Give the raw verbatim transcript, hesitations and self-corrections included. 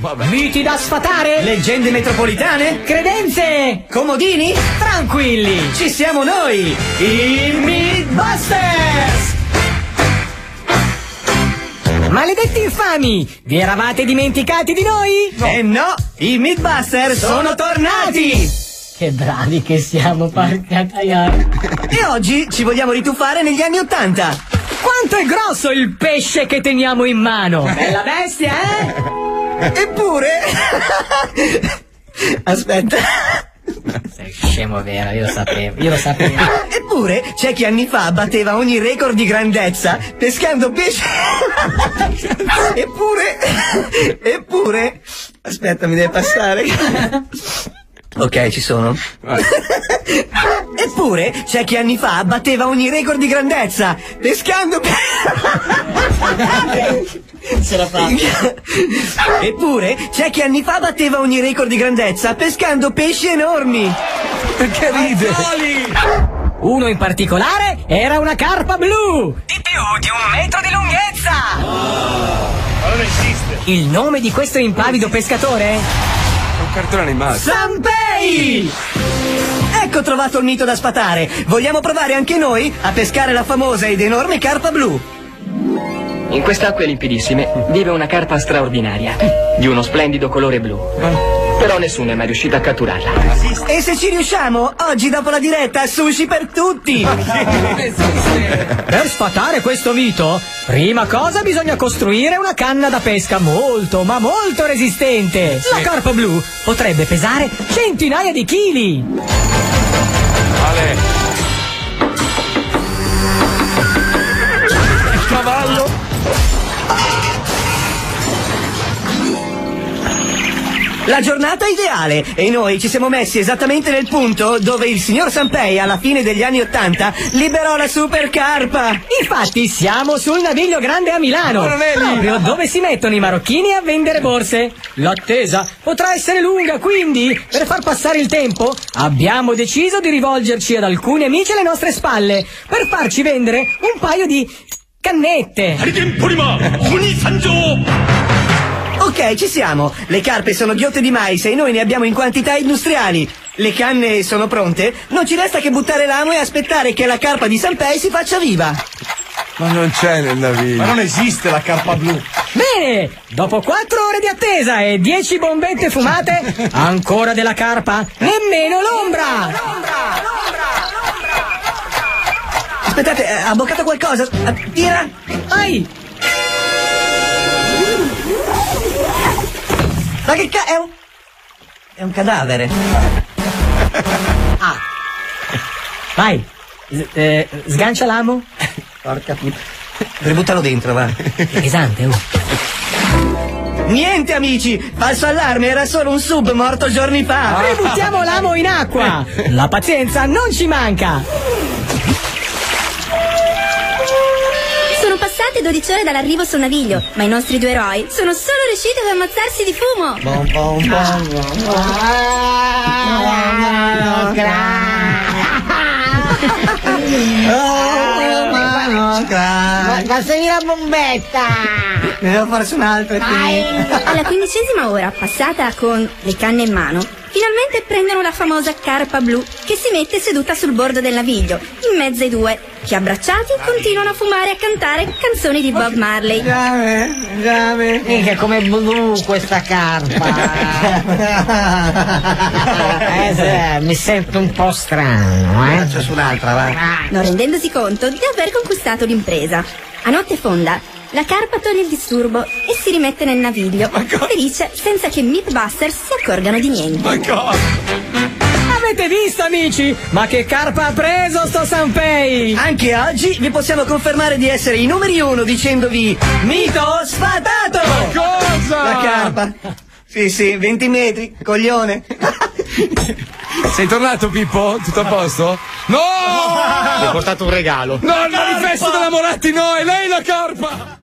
vabbè. Miti da sfatare? Leggende metropolitane? Credenze? Comodini? Tranquilli! Ci siamo noi, i Mythbusters! Maledetti infami! Vi eravate dimenticati di noi? No. Eh no, i Mythbusters sono, sono tornati! Che bravi che siamo, porca caiara! E oggi ci vogliamo rituffare negli anni Ottanta! Quanto è grosso il pesce che teniamo in mano! Bella bestia, eh? Eppure... Aspetta... Sei scemo vero, io lo sapevo, io lo sapevo. Eppure c'è chi anni fa batteva ogni record di grandezza pescando pesce. Eppure, eppure, aspetta, mi deve passare. Ok, ci sono. Eppure c'è chi anni fa batteva ogni record di grandezza pescando Ce l'ha fatta. Eppure c'è chi anni fa batteva ogni record di grandezza pescando pesci enormi. Perché ride? Uno in particolare era una carpa blu di più di un metro di lunghezza. Ma non esiste. Il nome di questo impavido pescatore? Un cartone animato. Sanpei! Ecco trovato il mito da sfatare. Vogliamo provare anche noi a pescare la famosa ed enorme carpa blu? In quest'acque limpidissime vive una carpa straordinaria, di uno splendido colore blu. Però nessuno è mai riuscito a catturarla. E se ci riusciamo, oggi dopo la diretta, sushi per tutti! Per sfatare questo mito, prima cosa bisogna costruire una canna da pesca molto, ma molto resistente. La carpa blu potrebbe pesare centinaia di chili. Vale. Il cavallo. La giornata ideale e noi ci siamo messi esattamente nel punto dove il signor Sanpei alla fine degli anni Ottanta liberò la super carpa. Infatti siamo sul Naviglio Grande a Milano, proprio dove si mettono i marocchini a vendere borse. L'attesa potrà essere lunga, quindi per far passare il tempo abbiamo deciso di rivolgerci ad alcuni amici alle nostre spalle per farci vendere un paio di cannette. Ok, ci siamo. Le carpe sono ghiotte di mais e noi ne abbiamo in quantità industriali. Le canne sono pronte. Non ci resta che buttare l'amo e aspettare che la carpa di Sanpei si faccia viva. Ma non c'è nel naviglio. Ma non esiste la carpa blu. Bene, dopo quattro ore di attesa e dieci bombette fumate, ancora della carpa, nemmeno l'ombra. Aspettate, eh, ha boccato qualcosa. Eh, tira. Vai. Ma che ca... è un... è un cadavere. Ah. Vai. S- eh, sgancia l'amo. Porca puttana. Ributtalo dentro, va. Pesante, oh. Niente, amici. Falso allarme, era solo un sub morto giorni fa. Ributtiamo l'amo in acqua. La pazienza non ci manca. Sono passate dodici ore dall'arrivo sul naviglio, ma i nostri due eroi sono solo riusciti ad ammazzarsi di fumo. Bom, bom, bom, bom. Ma passami la bombetta! Ne devo farci un'altra. Alla quindicesima ora, passata con le canne in mano, finalmente prendono la famosa carpa blu che si mette seduta sul bordo del naviglio, in mezzo ai due, che abbracciati continuano a fumare e a cantare canzoni di Bob Marley. Giame, giame. Mica come blu questa carpa! eh, se, mi sento un po' strano, eh? Faccio su un'altra, va. Non rendendosi conto di aver conquistato l'impresa. A notte fonda, la carpa toglie il disturbo e si rimette nel naviglio, felice senza che Mythbusters si accorgano di niente. Ma cosa? Avete visto, amici? Ma che carpa ha preso sto Sanpei? Anche oggi vi possiamo confermare di essere i numeri uno dicendovi mito sfatato! Cosa? La carpa. Sì, sì, venti metri, coglione. Sei tornato, Pippo? Tutto a posto? No! Ti ho portato un regalo. No, il manifesto della Moratti no, è lei la carpa!